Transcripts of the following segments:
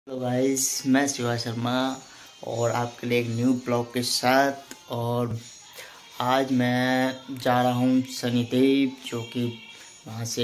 तो गाइस, मैं शिवा शर्मा और आपके लिए एक न्यू ब्लॉग के साथ। और आज मैं जा रहा हूँ शनिदेव, जो कि वहाँ से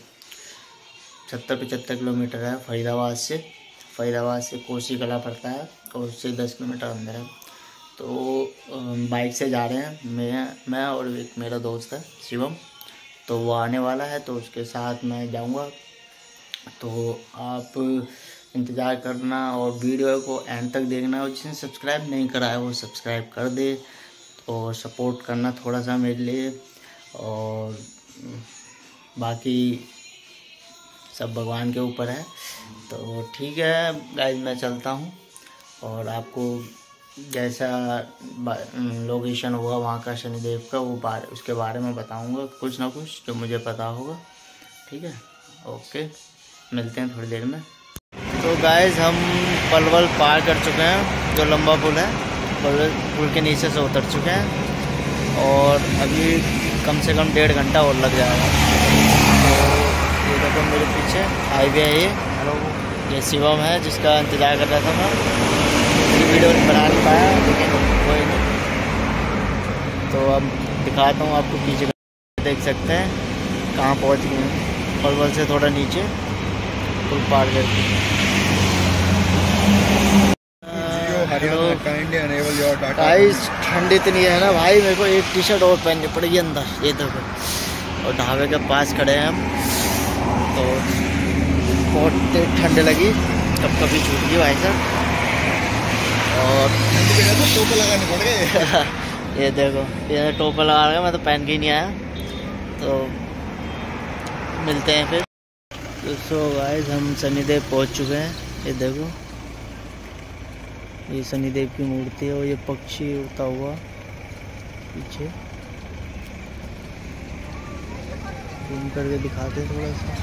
70-75 किलोमीटर है फरीदाबाद से कोसी कला पड़ता है और उससे 10 किलोमीटर अंदर है। तो बाइक से जा रहे हैं मैं और एक मेरा दोस्त है शिवम। तो वो आने वाला है, तो उसके साथ मैं जाऊँगा। तो आप इंतज़ार करना और वीडियो को एंड तक देखना। और जिसने सब्सक्राइब नहीं करा है वो सब्सक्राइब कर दे और सपोर्ट करना थोड़ा सा मेरे लिए। और बाकी सब भगवान के ऊपर है। तो ठीक है गाइस, मैं चलता हूँ और आपको जैसा लोकेशन होगा वहाँ का शनिदेव का उसके बारे में बताऊँगा, कुछ ना कुछ जो मुझे पता होगा। ठीक है, ओके, मिलते हैं थोड़ी देर में। तो गाइस, हम पलवल पार कर चुके हैं, जो लंबा पुल है। पलवल पुल के नीचे से उतर चुके हैं और अभी कम से कम 1.5 घंटा और लग जाएगा। तो ये देखो मेरे पीछे हाईवे है ये शिवम है जिसका इंतज़ार कर रहा था मैं। वीडियो बना नहीं पाया, लेकिन कोई नहीं। तो अब दिखाता हूँ आपको, पीछे देख सकते हैं कहाँ पहुँच गए हैं। पलवल से थोड़ा नीचे पुल पार करके। गाइस, ठंड इतनी है ना भाई, मेरे को एक टी शर्ट और पहननी पड़ेगी अंदर। ये देखो, और ढाबे के पास खड़े हैं हम। तो बहुत तेज ठंड लगी, कभी छूट गई भाई साहब। और टोपा लगाने पड़ गए। ये देखो, ये टोपा लगा रहा है, मैं तो पहन के ही नहीं आया। तो मिलते हैं फिर। तो गाइस, हम शनिदेव पहुंच चुके हैं। ये देखो, ये शनिदेव की मूर्ति है और ये पक्षी उड़ता हुआ पीछे। घूम करके दिखाते हैं थोड़ा सा।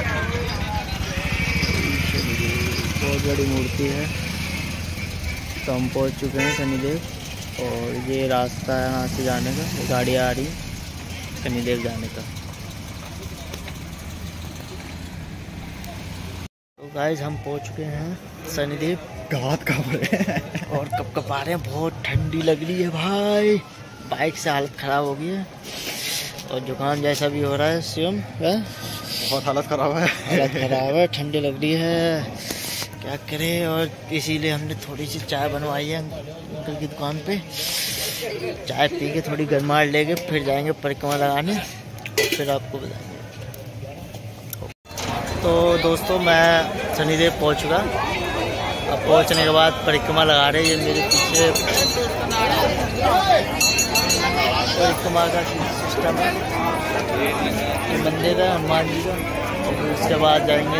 बहुत बड़ी मूर्ति है। तो हम पहुंच चुके हैं शनिदेव और ये रास्ता है यहाँ से जाने का। ये गाड़ी आ रही है शनिदेव जाने का। तो गाइस, हम पहुंच चुके हैं शनिदेव। हाथ कांप रहे हैं और कपकपा रहे हैं, बहुत ठंडी लग रही है भाई। बाइक से हालत ख़राब हो गई है और जुकाम जैसा भी हो रहा है। शिवम बहुत हालत ख़राब है, ठंडी लग रही है, क्या करें। और इसीलिए हमने थोड़ी सी चाय बनवाई है अंकल की दुकान पे। चाय पी के थोड़ी गरमाहट लेके फिर जाएंगे परिक्रमा लगाने, फिर आपको बताएंगे। तो दोस्तों, मैं शनिदेव पहुंच चुका। अब पहुंचने के बाद परिक्रमा लगा रहे हैं। ये मेरे पीछे परिक्रमा का सिस्टम है। ये मंदिर है हनुमान जी का, और उसके बाद जाएंगे।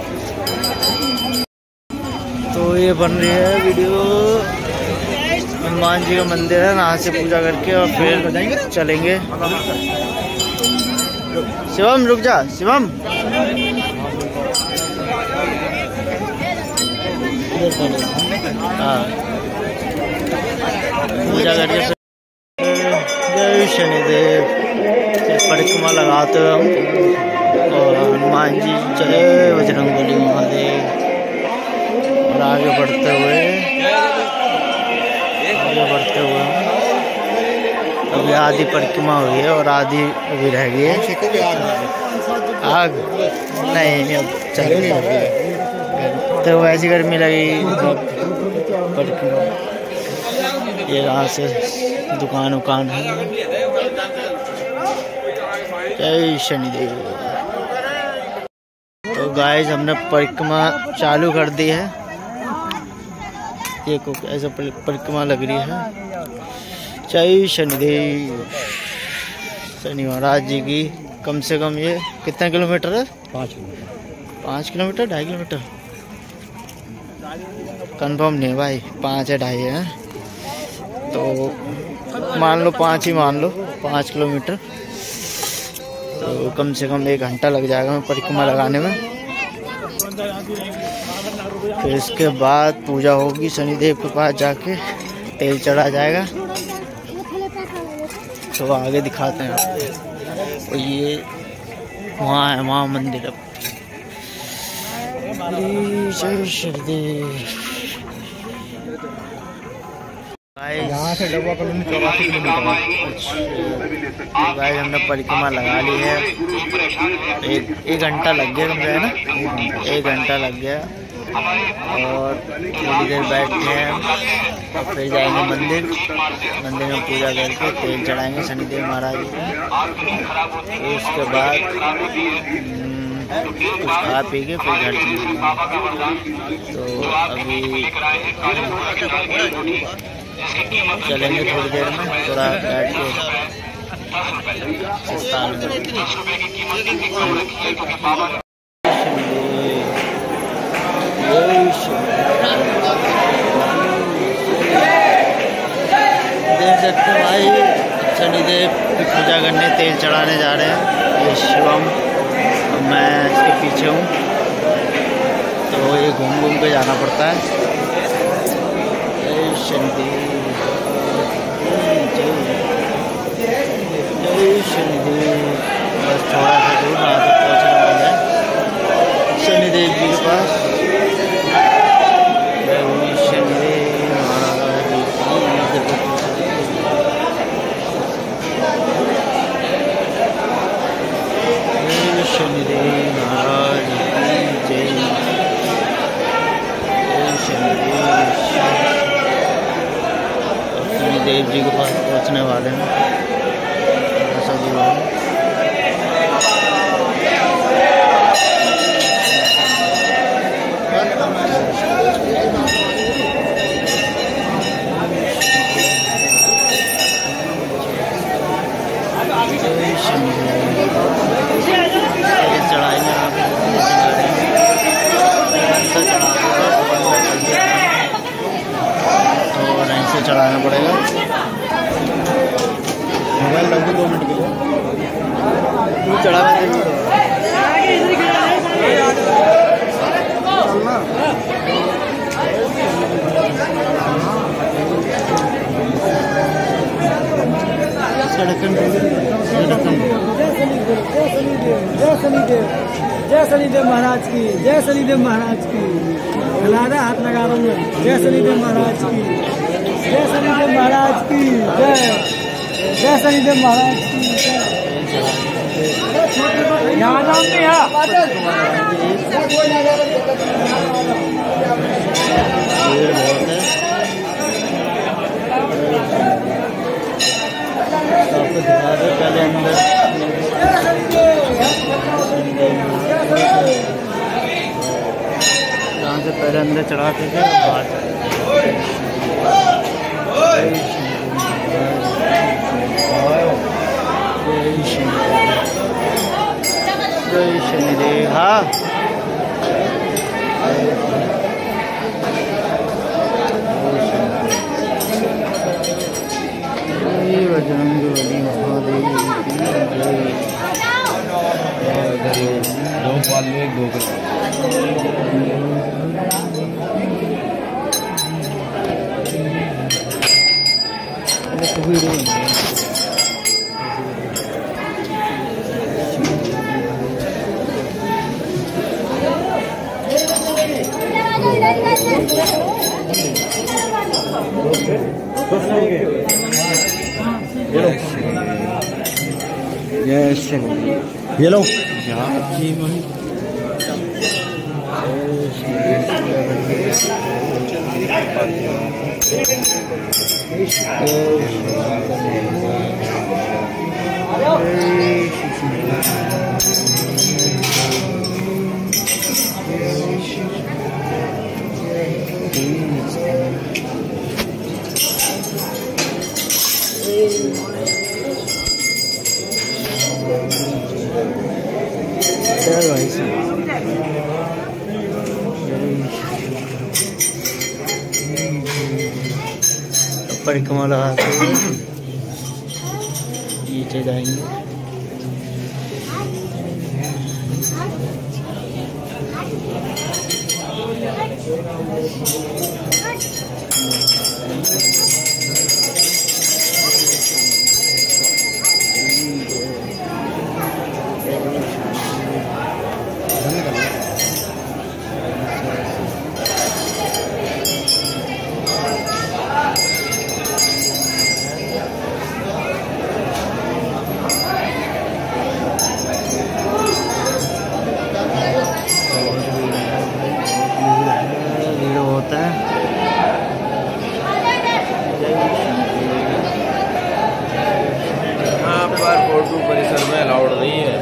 तो ये बन रही है वीडियो, हनुमान जी का मंदिर है, वहाँ से पूजा करके और फिर चलेंगे। शिवम रुक जा, शिवम हाँ, पूजा करके जय शनिदेव परिक्रमा लगाते हुए हम। और हनुमान जी जय बजरंगबली महादेव। और आगे बढ़ते हुए हम अभी आधी परिक्रमा हुई है और आधी अभी रह गई है। आग नहीं, अब चल रही है। तो वैसी गर्मी लगी परिक्रमा। ये यहाँ से दुकान है। जय शनिदेव। तो गाइस, हमने परिक्रमा चालू कर दी है। देखो ऐसा परिक्रमा लग रही है। जय शनिदेव। शनि महाराज जी की। कम से कम ये कितना किलोमीटर है? 5 किलोमीटर 2.5 किलोमीटर कंफर्म नहीं भाई, 5 या 2.5 है। तो मान लो 5 ही मान लो, 5 किलोमीटर। तो कम से कम 1 घंटा लग जाएगा हमें परिक्रमा लगाने में। फिर इसके बाद पूजा होगी शनिदेव के पास जाके, तेल चढ़ा जाएगा। तो आगे दिखाते हैं। और ये वहाँ है, वहाँ मंदिर है। यहाँ से डब्बा कॉलोनी 84 किलोमीटर। गाइस हमने परिक्रमा लगा ली है। एक घंटा लग गया कम से, है ना? 1 घंटा लग गया और थोड़ी देर बैठते हैं और फिर जाएंगे मंदिर में पूजा करके तेल चढ़ाएंगे शनिदेव महाराज को। उसके बाद कुछ खा पी के फिर घर तो अभी चलेंगे थोड़ी देर में, थोड़ा बैठ के देख सकते भाई शनिदेव की पूजा करने तेल चढ़ाने जा रहे हैं। ये शिवम, मैं इसके पीछे हूँ, तो ये घूम घूम के जाना पड़ता है। शनिदेव जय शनिदेव। बस थोड़ा सा दूर वहाँ से पहुँचने वाला है शनिदेव जी के पास। जय शनिदेव महाराज जय शनिदेव महाराज जय। जय शनिदेव जी के पास पहुँचने वाले हैं। ऐसा दूर है। चढ़ाएंगे तो लाइन से चढ़ाना पड़ेगा। मोबाइल रख दो 2 मिनट के लिए चढ़ा जय शनिदेव महाराज की, जय शनिदेव महाराज की। लादा हाथ लगा रहा हूँ। जय शनिदेव महाराज की, जय शनिदेव महाराज की जय। जय शनिदेव महाराज की यहाँ नाम नहीं है। पहले अंदर यहाँ से पहले अंदर चढ़ाते थे बाहर जय शनिदेव। हाँ बजरंगबली महादेव ये लो परिक्रमा लगा के नीचे जाएंगे। करते हैं। यहाँ पर फोटो परिसर में अलाउड नहीं है।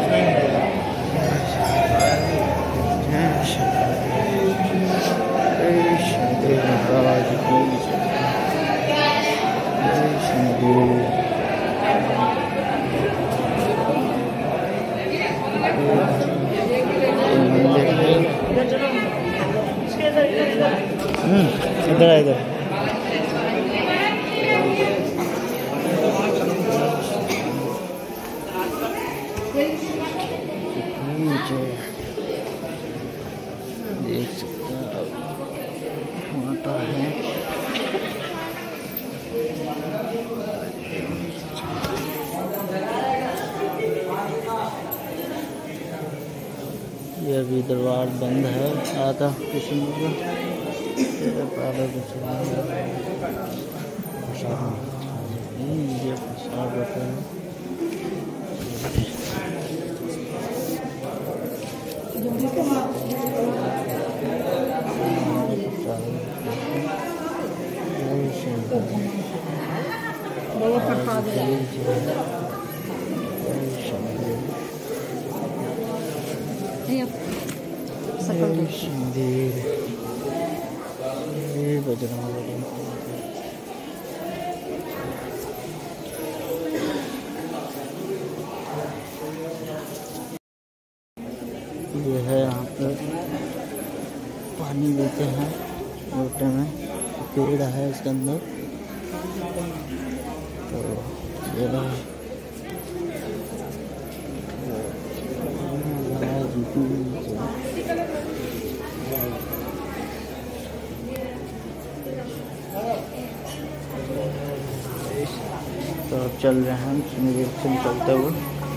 इधर इधर देख सकते हैं माता है। ये अभी दरबार बंद है आधा किसी में ये प्रसाद होता है। ये है यहाँ पे पानी लेते हैं लोटे में, पेड़ है इसके अंदर। तो ये तो चल रहे हैं निरीक्षण चलते हुए।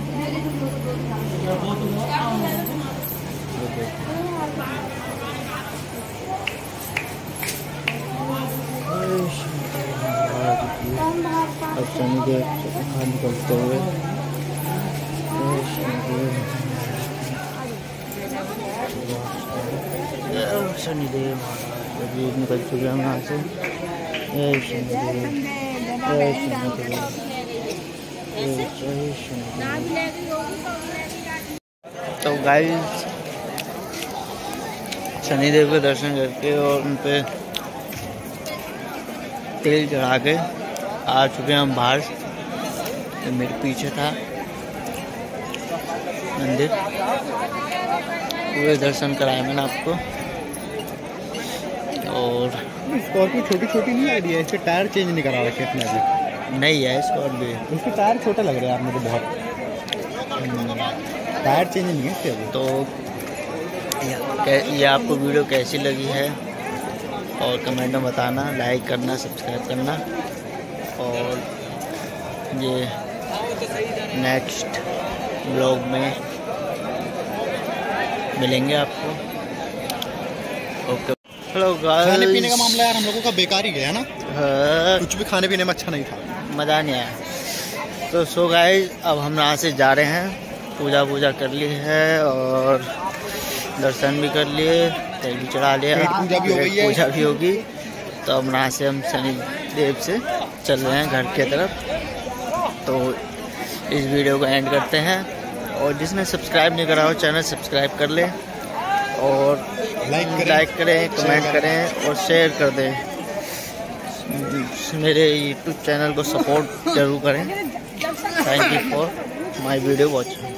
अब शनिदेव से बाहर निकलते हुए शनिदेव अभी निकल चुके हम यहाँ से। तो गाइस शनिदेव के दर्शन करके और उन पे तेल चढ़ा के आ चुके हैं हम बाहर। तो मेरे पीछे था मंदिर, पूरे दर्शन कराए मैंने आपको। और स्कॉर्पियो छोटी छोटी नहीं आ रही है, इसके टायर चेंज नहीं करा रखे इसमें अभी। नहीं है स्कॉर्पियो, इसके टायर छोटे लग रहे हैं आप मुझे बहुत। टायर चेंज नहीं है इसके अभी। तो ये आपको वीडियो कैसी लगी है और कमेंट में बताना, लाइक करना, सब्सक्राइब करना। और ये नेक्स्ट ब्लॉग में मिलेंगे आपको। ओके। हेलो गाइस, खाने पीने का मामला यार हम लोगों का बेकार ही गया ना। हाँ, कुछ भी खाने पीने में अच्छा नहीं था, मज़ा नहीं आया। तो सो गाइस अब हम यहाँ से जा रहे हैं। पूजा कर ली है और दर्शन भी कर लिए, तेल भी चढ़ा लिया, पूजा भी हो गई है। पूजा भी होगी। तो अब यहाँ से हम शनिदेव से चल रहे हैं घर की तरफ। तो इस वीडियो को एंड करते हैं। और जिसने सब्सक्राइब नहीं करा हो चैनल सब्सक्राइब कर ले और लाइक करें, कमेंट करें और शेयर कर दें। मेरे यूट्यूब चैनल को सपोर्ट जरूर करें। Thank you for my video watching.